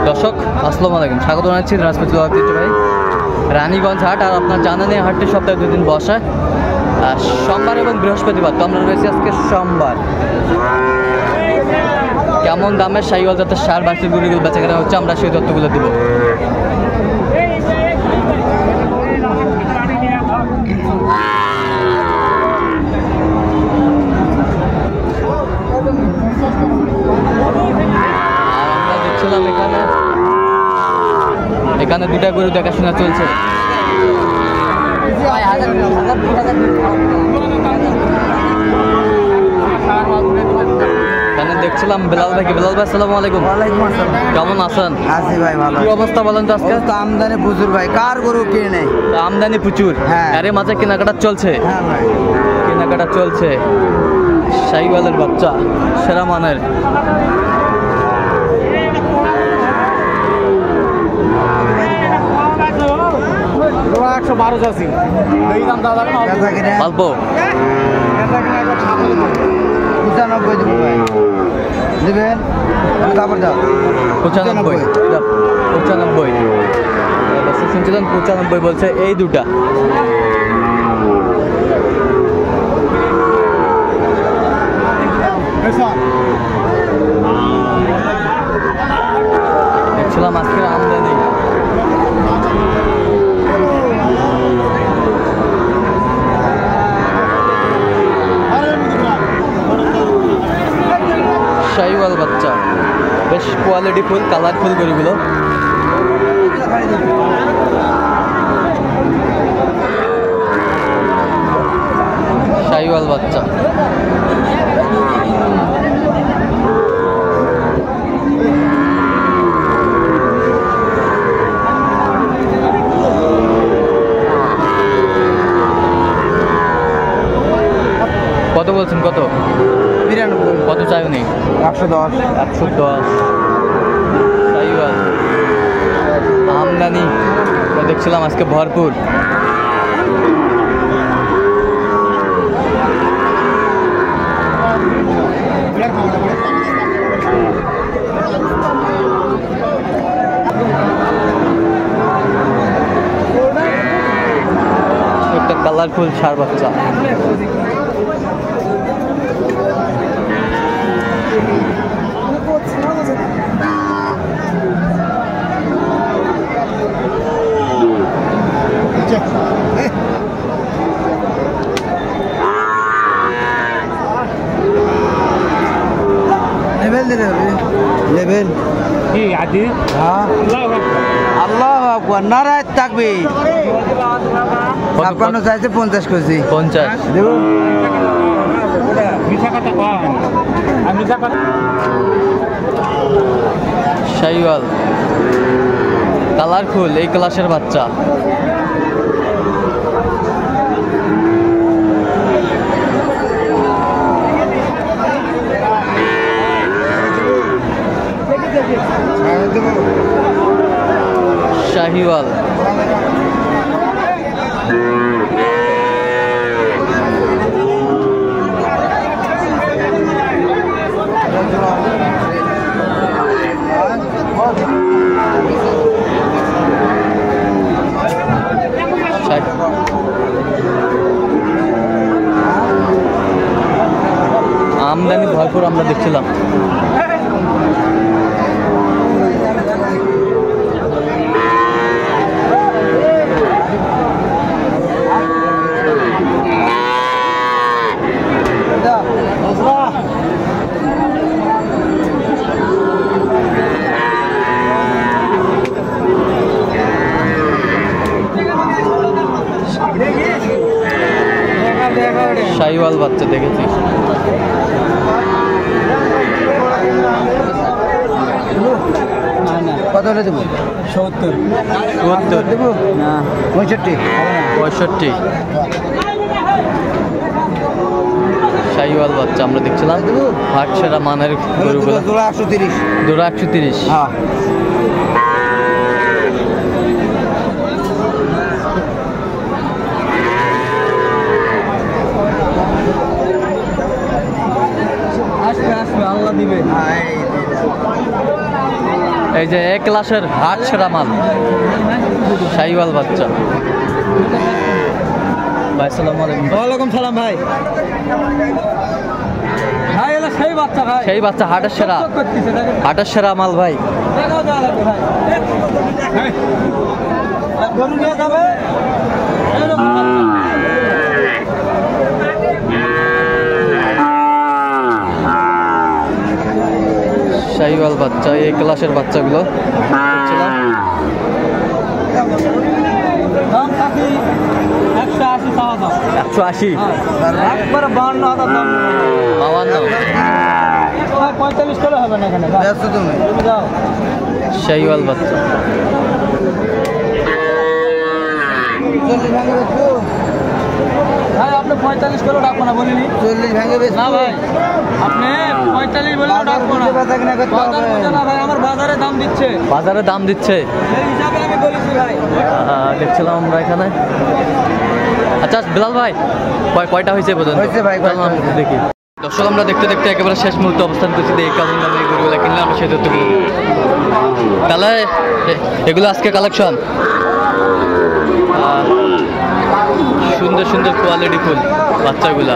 দর্শক আসসালামু আলাইকুম, স্বাগত জানাচ্ছি রাজপথ ভাই রানীগঞ্জ হাট। আর আপনার জানেন এই হাটটি সপ্তাহে 2 দিন বসে, সোমবার এবং বৃহস্পতিবার। তো আমরা রয়েছি আজকে সোমবার। কেমন দামের শাহিওয়াল জাতের সার বাছুর গরুগুলো বেচাকেনা হচ্ছে, আমরা সেই তথ্যগুলো দেবো। এখানে দুটা গরু দেখাশোনা চলছে। এখানে দেখছিলাম বেলাল ভাই। বেলাল ভাই আসসালামু আলাইকুম। ওয়ালাইকুম আসসালাম। কেমন আছেন? আছি ভাই, ভালো। কি অবস্থা বলেন তো আজকে? তো আমদানি প্রচুর ভাই, কার গরু কিনে নেই? আমদানি প্রচুর, হ্যাঁ। এর মাঝে কেনাকাটা চলছে। হ্যাঁ ভাই, কেনাকাটা চলছে। শাহিওয়ালের বাচ্চা সেরা মানের। অল্প 95 দেবো ভাই, দেবেন? তারপর দাও 95। 95 শুনছিলেন, 95 বলছে এই দুটা। দেখছিলাম আজকের আমদানি। শাহিওয়াল বাচ্চা বেশ কোয়ালিটি ফুল, কালারফুল গরুগুলো। শাহিওয়াল বাচ্চা কত বলছেন? কত? 92। কত চাই উনি? 110। 110। শাহিওয়াল আমদানি দেখছিলাম আজকে ভরপুর। একটা কালারফুল ষাঁড় বাচ্চা। লেভেল কি আদি? হ্যাঁ, আল্লাহু আকবার, নারায়ে তাকবীর। 56 চাইছে, 50 করছি। 50 দেবো? মিশা কথা কন, আমি মিশা কথা। শাহিওয়াল কালারফুল এই ক্লাসের বাচ্চা। শাহিওয়াল আমদানি ভরপুর আমরা দেখছিলাম। শাহিওয়াল বাচ্চা দেখেছি। কত হলে দেবো? 70। 70 দেবো না 65। 65 শাহিওয়াল বাচ্চা আমরা দেখছিলাম। হাট সেরা মানের গরুগুলো। জোড়া 130। জোড়া 130। হ্যাঁ, আসবে আসবে, আল্লাহ দিবে। এই যে এক ক্লাসের হাট সেরা মাল শাহিওয়াল বাচ্চা। ভাই আসসালামু আলাইকুম। ওয়ালাইকুম সালাম ভাই। ভাই এলা সেই বাচ্চা ভাই। সেই বাচ্চা হাটের সেরা, করতেছে দেখেন। হাটের সেরা মাল ভাই। দেখাও দেওয়া লাগবে ভাই। গরু নিয়ে যাবে এরকম বাচ্চা। শাহিওয়াল বাচ্চা, এই ক্লাসের বাচ্চাগুলো দেখছিলাম। দাম থাকি 180 চাওয়া দাম। 180, একবারে 52,000 দাম। 52, ভাই 45 করে হবে না এখানে। ব্যস্ত তুমি তুমি যাও। শাহিওয়াল বাচ্চা। 40 ভাঙে বেচবো, ভাই আপনি 45 করে ডাকবো না বলিনি? 40 ভাঙে বেচবো না ভাই আপনি 45 বলে ডাকবো না। বাজার কিনা করতে বাজার হবে। বুঝে না ভাই, আমার বাজারে দাম দিচ্ছে বাজারে দাম দিচ্ছে, সেই হিসাবে আমি বলেছি ভাই। দেখছিলাম আমরা এখানে। আচ্ছা বিলাল ভাই, কয়টা হয়েছে পর্যন্ত? হয়েছে ভাই, চলুন আমরা দেখি। দর্শক আমরা দেখতে দেখতে একেবারে শেষ মুহূর্তে অবস্থান করছি, দেখি কেমন দামে এই গরুগুলো কিনলে আমরা সেই তথ্যগুলো দিই। তাহলে এগুলো আজকে কালেকশন, সুন্দর সুন্দর কোয়ালিটি ফুল বাচ্চাগুলা।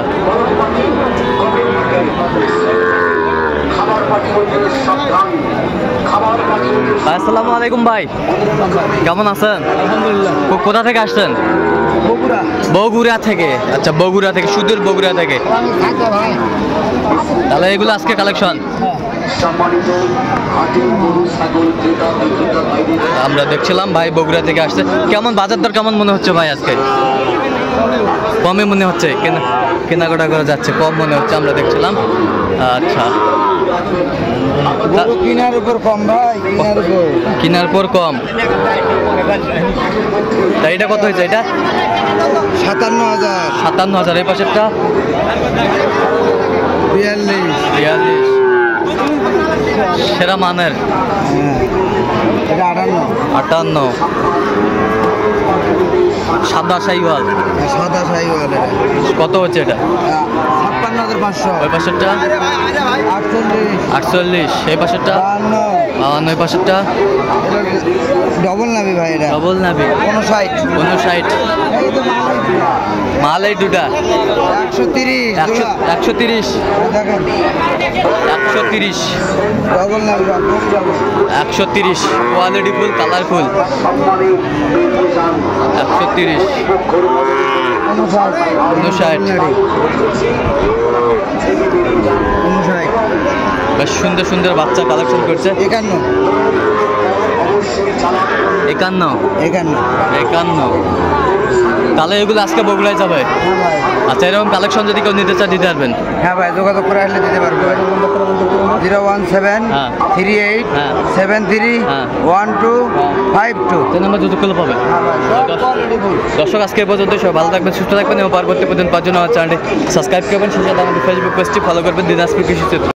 আসসালামু আলাইকুম ভাই, কেমন আছেন? আলহামদুলিল্লাহ। কোথা থেকে আসছেন? বগুড়া বগুড়া থেকে। আচ্ছা বগুড়া থেকে, সুদূর বগুড়া থেকে। থাকো ভাই। তাহলে এগুলো আজকে কালেকশন আমরা দেখছিলাম। ভাই বগুড়া থেকে আসছে। কেমন বাজার দর কেমন মনে হচ্ছে ভাই আজকে? কমই মনে হচ্ছে, কেনাকাটা করা যাচ্ছে, কম মনে হচ্ছে আমরা দেখছিলাম। আচ্ছা গরু কিনার উপর কম ভাই, কিনার উপর কেনার পর কম। তা এটা কত হয়েছে? এটা 57,000, 57,000। এই পাশেরটা 42, 42, সেরা মানের হ্যাঁ এটা 58। সাদা শাহিওয়াল সাদা শাহিওয়াল এটা কত হচ্ছে? এটা 56,500, ওই পাশেরটা 48, 48। এই পাশেরটা 52, 52। এই পাশেরটা ডবল নাবি ভাই এটা ডবল নাবি 59, 59। মাল এই দুটা 130, 130, দেখেন 130, ডবল নাবি ডবল 130। Quality full, colourful 130, 59। বেশ সুন্দর সুন্দর বাচ্চা কালেকশন করছে। 51, 51, 51। 51। তাহলে এগুলো আজকে বগুড়ায় যাবে। হ্যাঁ ভাই, আচ্ছা এরকম কালেকশন যদি কেউ নিতে চায় দিতে পারবেন? হ্যাঁ ভাই যোগাযোগ করে আসলে দিতে পারবো। 017 হ্যাঁ। 38 হ্যাঁ। 73 হ্যাঁ। 1252। যে নাম্বার যত করলে পাবে। হ্যাঁ ভাই, সব quality full। দর্শক আজকে এই পর্যন্ত, সবাই ভালো থাকবেন, সুস্থ থাকবেন এবং পরবর্তী পর্যন্ত পাওয়ার জন্য আমার চ্যানেলটি সাবস্ক্রাইব করবেন। সেই সাথে আমাদের ফেসবুক পেজটি ফলো করবেন, দিনাজপুর কৃষি চিত্র।